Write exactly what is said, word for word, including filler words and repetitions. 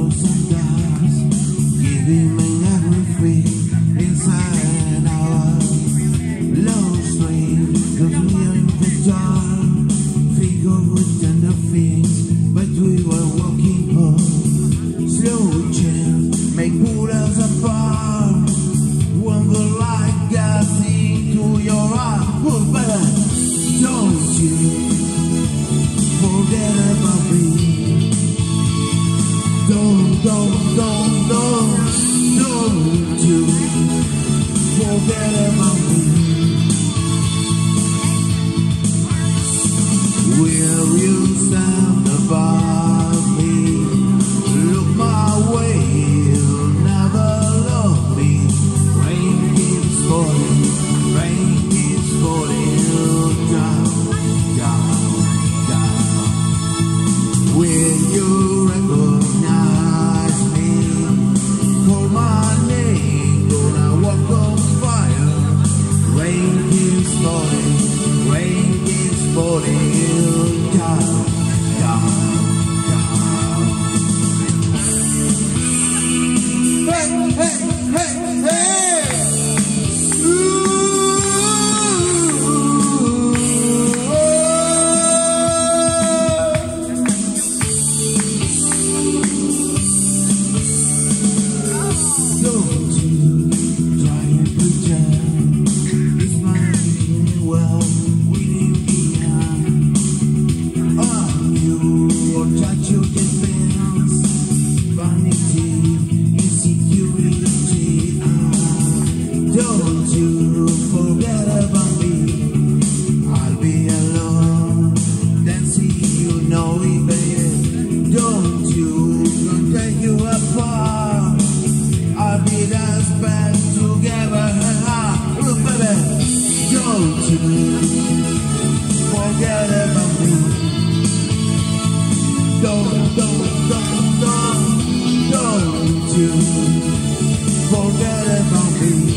ups and downs, giving me everything inside our love stream. Cause we are in the dark, figure with tender things, but we were walking home. Slow chance may pull us apart when the light gets into your heart. Oh, baby, don't you forget about me. Don't, don't, don't, don't, don't you forget about me. Will you stand above me? Look my way, you'll never love me. Rain keeps falling, rain keeps falling down, down, down. Will you recognize me? Call my name, gonna walk on fire. Rain keeps falling, rain keeps falling down, down, down. Hey, hey, hey, hey! Ooh, don't you try and pretend it's mine. Well, we didn't behind. Oh, you or touch your defense, vanity, insecurity. Ah, don't you forget about me. I'll be alone, then see you know it, baby. Don't you gonna take you apart. I'll be that's back together. Look, baby, don't you forget about me. Don't, don't, don't, don't, don't you forget about me.